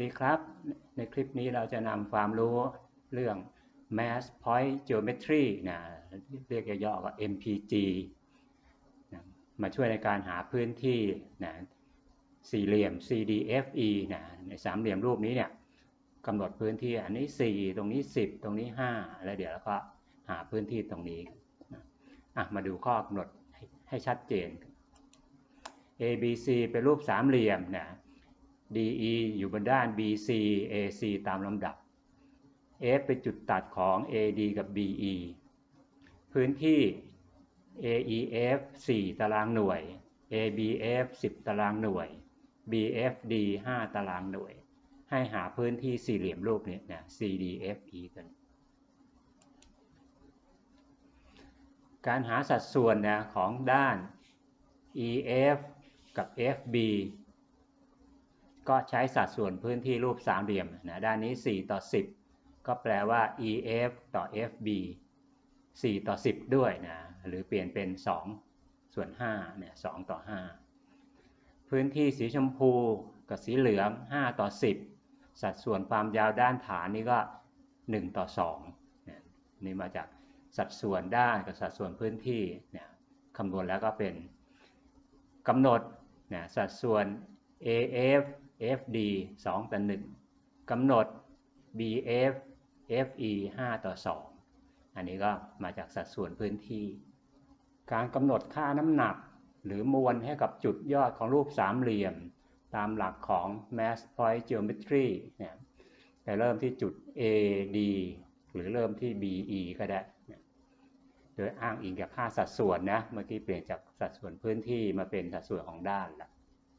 ดีครับในคลิปนี้เราจะนำความรู้เรื่อง Mass Point Geometry นะเรียกย่อๆก็ MPG นะมาช่วยในการหาพื้นที่นะสี่เหลี่ยม CDFE นะในสามเหลี่ยมรูปนี้เนี่ยกำหนดพื้นที่อันนี้4ตรงนี้10ตรงนี้5แล้วเดี๋ยวเราก็หาพื้นที่ตรงนี้มาดูข้อกำหนดให้ชัดเจน ABC เป็นรูปสามเหลี่ยมนะ DE อยู่บนด้าน BC AC ตามลำดับ F เป็นจุดตัดของ AD กับ BE พื้นที่ AEF 4 ตารางหน่วย ABF 10 ตารางหน่วย BFD 5 ตารางหน่วยให้หาพื้นที่สี่เหลี่ยมรูปนี้นะ CDFE กันการหาสัดส่วนนะของด้าน EF กับ FB ก็ใช้สัดส่วนพื้นที่รูปสามเหลี่ยมนะด้านนี้4:10ก็แปลว่า EF ต่อ FB 4:10ด้วยนะหรือเปลี่ยนเป็น2/5เนี่ย2:5พื้นที่สีชมพูกับสีเหลือง5:10สัดส่วนความยาวด้านฐานนี่ก็1:2นี่มาจากสัดส่วนด้านกับสัดส่วนพื้นที่เนี่ยคำนวณแล้วก็เป็นกำหนดนะสัดส่วน AF FD 2:1กำหนด BF FE 5:2อันนี้ก็มาจากสัดส่วนพื้นที่การกำหนดค่าน้ำหนักหรือมวลให้กับจุดยอดของรูปสามเหลี่ยมตามหลักของ Mass Point Geometry เนี่ยไปเริ่มที่จุด AD หรือเริ่มที่ BE ก็ได้โดยอ้างอิงกับค่าสัดส่วนนะเมื่อกี้เปลี่ยนจากสัดส่วนพื้นที่มาเป็นสัดส่วนของด้านละ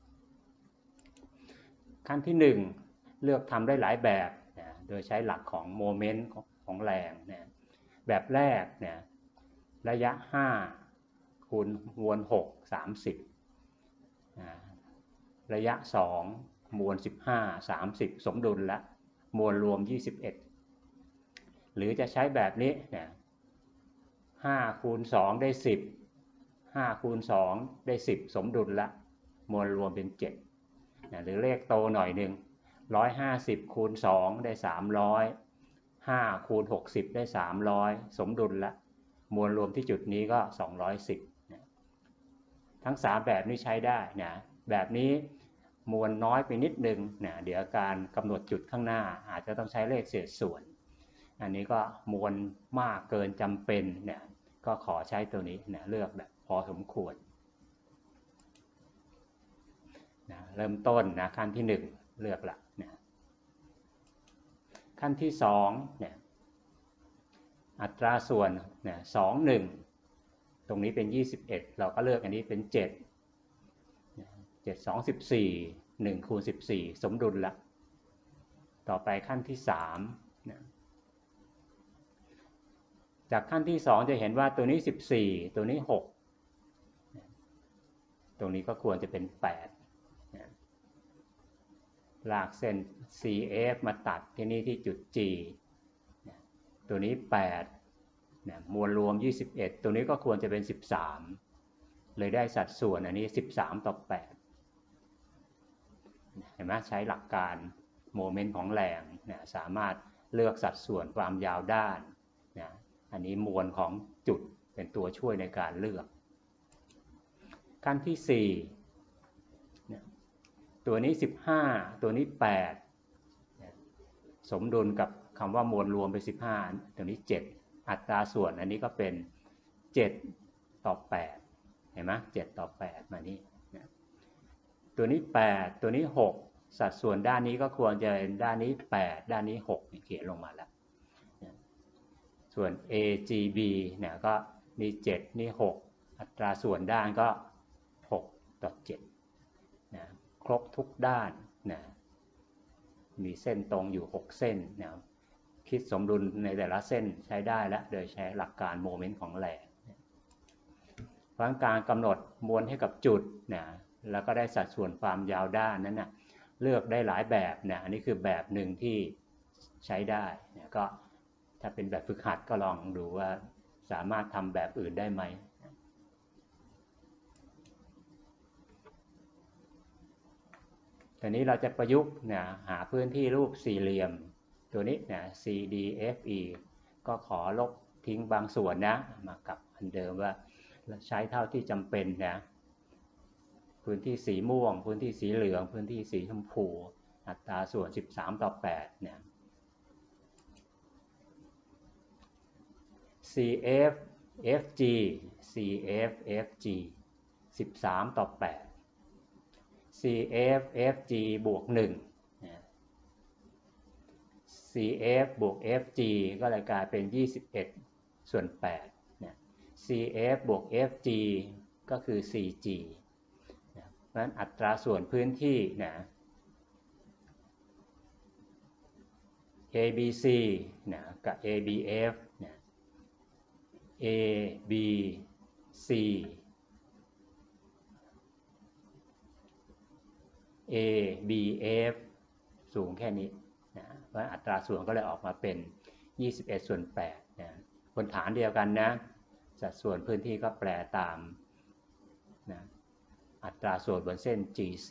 ขั้นที่1เลือกทำได้หลายแบบนะโดยใช้หลักของโมเมนต์ของแรงนะแบบแรกนะระยะ5คูณมวล6 30นะระยะ2มวล15 30สมดุลละมวลรวม21หรือจะใช้แบบนี้นะ5คูณ2ได้10 5คูณ2ได้10สมดุลละมวลรวมเป็น7นะหรือเลขโตหน่อยหนึ่ง150คูณ2ได้300 5คูณ60ได้300สมดุลละมวลรวมที่จุดนี้ก็210นะทั้ง3แบบนี้ใช้ได้นะแบบนี้มวลน้อยไปนิดนึงนะเดี๋ยวการกำหนดจุดข้างหน้าอาจจะต้องใช้เลขเศษส่วนอันนี้ก็มวลมากเกินจำเป็นเนี่ยก็ขอใช้ตัวนี้นะเลือกแบบพอสมควรนะเริ่มต้นนะขั้นที่1เลือกละนะขั้นที่2เนี่ยอัตราส่วนเนี่ย2 1ตรงนี้เป็น21เราก็เลือกอันนี้เป็น7 7 2 14 1คูณ14สมดุลละต่อไปขั้นที่3นะจากขั้นที่2จะเห็นว่าตัวนี้14ตัวนี้6ตรงนี้ก็ควรจะเป็น8นะลากเส้น CF มาตัดที่นี่ที่จุด G นะตัวนี้8นะมวลรวม21ตัวนี้ก็ควรจะเป็น13เลยได้สัดส่วนอันนี้13:8เห็นไหมใช้หลักการโมเมนต์ของแรงนะสามารถเลือกสัดส่วนความยาวด้านนะอันนี้มวลของจุดเป็นตัวช่วยในการเลือกขั้นที่4นะตัวนี้15ตัวนี้8นะสมดุลกับคำว่ามวลรวมเป็น15ตัวนี้7อัตราส่วนอันนี้ก็เป็น7:8เห็นไหม7:8มานี่นะตัวนี้8ตัวนี้6สัดส่วนด้านนี้ก็ควรจะเป็นด้านนี้8ด้านนี้6เขียนลงมาแล้วส่วน AGB เนี่ยก็นี่7นี่6อัตราส่วนด้านก็6:7นะครบทุกด้านนะมีเส้นตรงอยู่6เส้นนะคิดสมดุลในแต่ละเส้นใช้ได้แล้วโดยใช้หลักการโมเมนต์ของแรงเพราะการกำหนดมวลให้กับจุดนะแล้วก็ได้สัดส่วนความยาวด้านนั้นนะเลือกได้หลายแบบนะอันนี้คือแบบหนึ่งที่ใช้ได้นะก็ถ้าเป็นแบบฝึกหัดก็ลองดูว่าสามารถทำแบบอื่นได้ไหมตอนนี้เราจะประยุกต์นะหาพื้นที่รูปสี่เหลี่ยมตัวนี้นะ CDFE ก็ขอลบทิ้งบางส่วนนะมากับอันเดิมว่าใช้เท่าที่จำเป็นนะพื้นที่สีม่วงพื้นที่สีเหลืองพื้นที่สีชมพูอัตราส่วน13:8เนี่ย CFFG CFFG 13:8 CFFG บวก1 CF บวก FG ก็เลยกลายเป็น21/8เนี่ย CF บวก FG ก็คือ CG เพราะฉะนั้นอัตราส่วนพื้นที่นะ ABC นะกับ ABF นะ ABC ABF สูงแค่นี้นะเพราะอัตราส่วนก็เลยออกมาเป็น21/8นะบนฐานเดียวกันนะสัดส่วนพื้นที่ก็แปลตามนะอัตราส่วนบนเส้น GC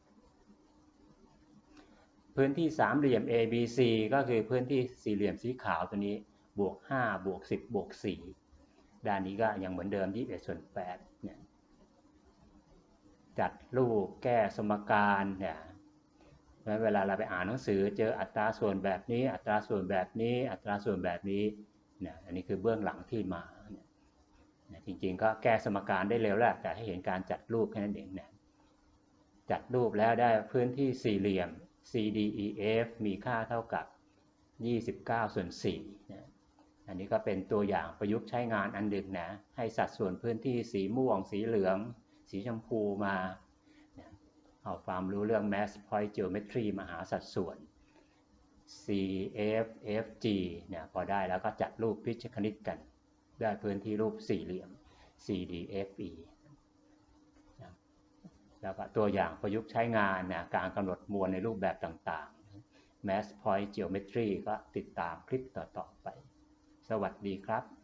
พื้นที่สามเหลี่ยม ABC ก็คือพื้นที่สี่เหลี่ยมสีขาวตัวนี้บวก5บวก10บวก4ด้านนี้ก็ยังเหมือนเดิม21/8เนี่ยจัดรูปแก้สมการเนี่ยเวลาเราไปอ่านหนังสือเจออัตราส่วนแบบนี้อัตราส่วนแบบนี้อัตราส่วนแบบนี้เนี่ยอันนี้คือเบื้องหลังที่มาเนี่ยจริงๆก็แก้สมการได้เร็วแล้วแต่ให้เห็นการจัดรูปแค่นั้นเองเนี่ยจัดรูปแล้วได้พื้นที่สี่เหลี่ยม CDEF มีค่าเท่ากับ29/4นะอันนี้ก็เป็นตัวอย่างประยุกต์ใช้งานอันหนึ่งนะให้สัดส่วนพื้นที่สีม่วงสีเหลืองสีชมพูมาเอาความรู้เรื่อง Mass Point Geometry มาหาสัดส่วน CFFG เนี่ยพอได้แล้วก็จัดรูปพิชคณิตกันได้พื้นที่รูปสี่เหลี่ยม CDFE แล้วก็ตัวอย่างประยุกต์ใช้งานนะการกำหนดมวลในรูปแบบต่างๆ Mass Point Geometry ก็ติดตามคลิปต่อๆไปสวัสดีครับ